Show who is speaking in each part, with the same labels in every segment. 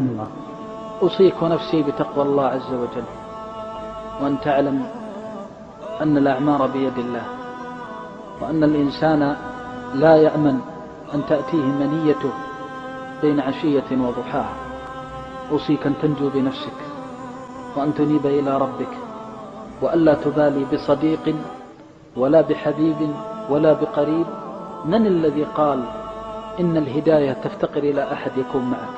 Speaker 1: الله.
Speaker 2: أوصيك ونفسي بتقوى الله عز وجل، وأن تعلم أن الأعمار بيد الله، وأن الإنسان لا يأمن أن تأتيه منيته بين عشية وضحاها. أوصيك أن تنجو بنفسك، وأن تنيب إلى ربك، وألا تبالي بصديق ولا بحبيب ولا بقريب. من الذي قال إن الهداية تفتقر إلى أحد يكون معك؟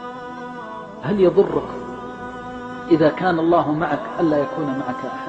Speaker 2: هل يضرك إذا كان الله معك ألا يكون معك أحد؟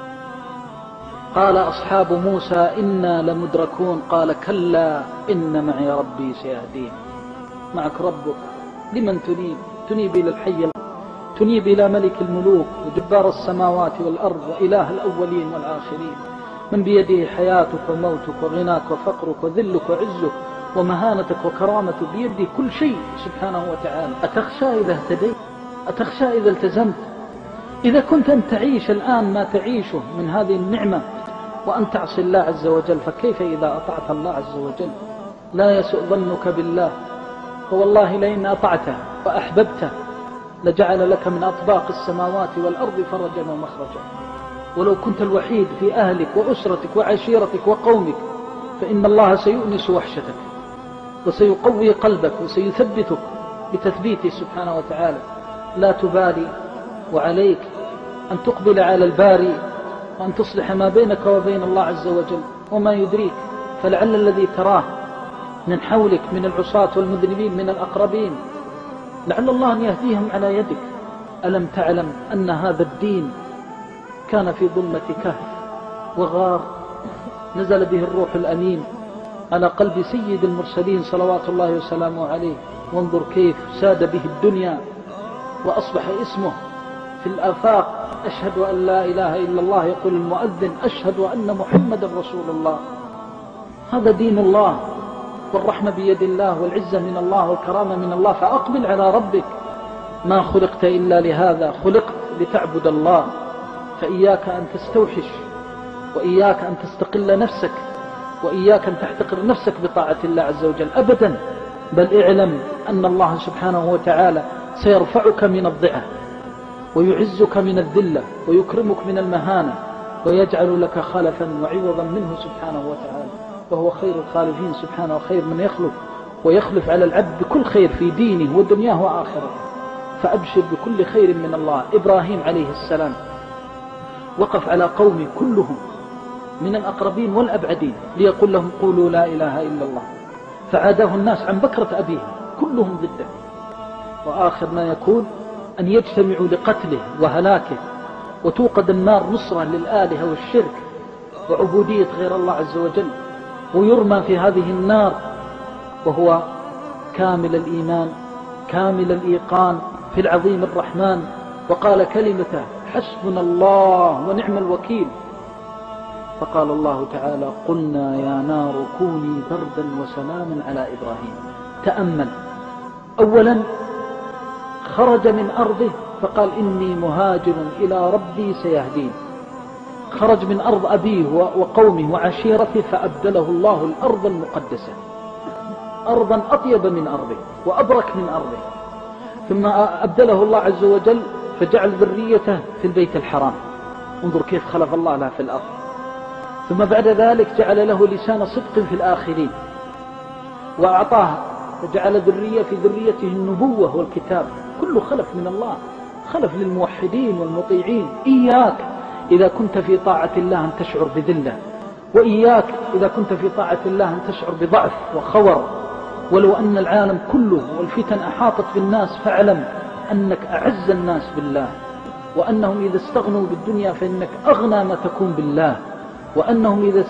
Speaker 2: قال أصحاب موسى إنا لمدركون، قال كلا إن معي ربي سيهدين. معك ربك، لمن تنيب؟ تنيب إلى الحي، تنيب إلى ملك الملوك وجبار السماوات والأرض وإله الأولين والآخرين، من بيده حياتك وموتك وغناك وفقرك وذلك وعزك ومهانتك وكرامتك، بيده كل شيء سبحانه وتعالى. أتخشى إذا اهتديت؟ أتخشى إذا التزمت؟ إذا كنت أن تعيش الآن ما تعيشه من هذه النعمة وأن تعصي الله عز وجل، فكيف إذا أطعت الله عز وجل؟ لا يسوء ظنك بالله، فوالله لئن أطعته وأحببته لجعل لك من أطباق السماوات والأرض فرجا ومخرجا. ولو كنت الوحيد في أهلك وأسرتك وعشيرتك وقومك فإن الله سيؤنس وحشتك وسيقوي قلبك وسيثبتك بتثبيته سبحانه وتعالى. لا تبالي، وعليك أن تقبل على الباري وأن تصلح ما بينك وبين الله عز وجل. وما يدريك، فلعل الذي تراه من حولك من العصاة والمذنبين من الأقربين لعل الله أن يهديهم على يدك. ألم تعلم أن هذا الدين كان في ظلمة كهف وغار، نزل به الروح الأمين على قلب سيد المرسلين صلوات الله وسلامه عليه، وانظر كيف ساد به الدنيا وأصبح اسمه في الآفاق. أشهد أن لا إله إلا الله، يقول المؤذن أشهد أن محمد رسول الله. هذا دين الله، والرحمة بيد الله، والعزة من الله، والكرامة من الله. فأقبل على ربك، ما خلقت إلا لهذا، خلقت لتعبد الله. فإياك أن تستوحش، وإياك أن تستقل نفسك، وإياك أن تحتقر نفسك بطاعة الله عز وجل أبدا. بل اعلم أن الله سبحانه وتعالى سيرفعك من الضعة، ويعزك من الذلة، ويكرمك من المهانة، ويجعل لك خلفا وعوضا منه سبحانه وتعالى. وهو خير الخالفين سبحانه، وخير من يخلف، ويخلف على العبد بكل خير في دينه ودنياه وآخرته. فأبشر بكل خير من الله. إبراهيم عليه السلام وقف على قومه كلهم من الأقربين والأبعدين ليقول لهم قولوا لا إله إلا الله، فعاده الناس عن بكرة أبيهم كلهم ضده، وآخر ما يكون أن يجتمعوا لقتله وهلاكه، وتوقد النار نصرة للآلهة والشرك وعبودية غير الله عز وجل، ويرمى في هذه النار وهو كامل الإيمان كامل الإيقان في العظيم الرحمن. وقال كلمته حسبنا الله ونعم الوكيل. فقال الله تعالى قلنا يا نار كوني بردا وسلاما على إبراهيم. تأمل، أولا خرج من أرضه فقال إني مهاجر إلى ربي سيهدين. خرج من أرض أبيه وقومه وعشيرته فأبدله الله الأرض المقدسة، أرضا أطيب من أرضه وأبرك من أرضه. ثم أبدله الله عز وجل فجعل ذريته في البيت الحرام. انظر كيف خلق الله له في الأرض. ثم بعد ذلك جعل له لسان صدق في الآخرين، وأعطاه فجعل ذرية في ذريته النبوة والكتاب. كله خلف من الله، خلف للموحدين والمطيعين. إياك إذا كنت في طاعة الله أن تشعر بذلة، وإياك إذا كنت في طاعة الله أن تشعر بضعف وخور. ولو أن العالم كله والفتن أحاطت بالناس فاعلم أنك أعز الناس بالله، وأنهم إذا استغنوا بالدنيا فإنك أغنى ما تكون بالله، وأنهم إذا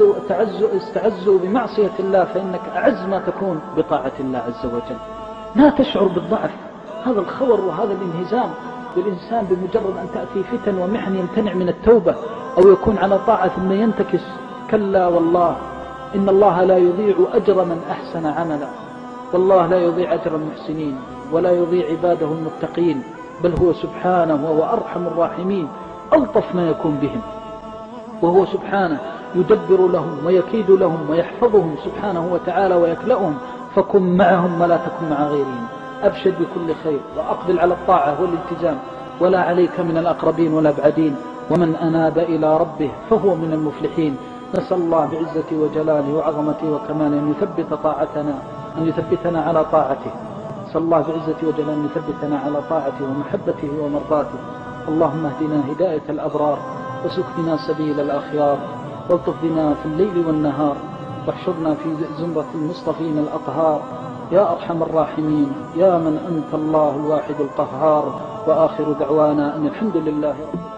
Speaker 2: استعزوا بمعصية الله فإنك أعز ما تكون بطاعة الله عز وجل. لا تشعر بالضعف، هذا الخور وهذا الانهزام للإنسان بمجرد أن تأتي فتن ومحن يمتنع من التوبة أو يكون على طاعة ثم ينتكس. كلا والله إن الله لا يضيع أجر من أحسن عملا، والله لا يضيع أجر المحسنين ولا يضيع عباده المتقين، بل هو سبحانه وهو أرحم الراحمين ألطف ما يكون بهم، وهو سبحانه يدبر لهم ويكيد لهم ويحفظهم سبحانه وتعالى ويكلأهم. فكن معهم ولا تكن مع غيرهم. أبشر بكل خير، وأقبل على الطاعة والالتزام، ولا عليك من الأقربين والأبعدين، ومن أناب إلى ربه فهو من المفلحين. نسأل الله بعزته وجلاله وعظمته وكماله أن يثبتنا على طاعته. نسأل الله بعزته وجلاله أن يثبتنا على طاعته ومحبته ومرضاته. اللهم اهدنا هداية الأبرار، وسلك بنا سبيل الأخيار، والطف بنا في الليل والنهار، واحشرنا في زمرة المصطفين الأطهار يا أرحم الراحمين، يا من أنت الله الواحد القهار. وآخر دعوانا أن الحمد لله رب العالمين.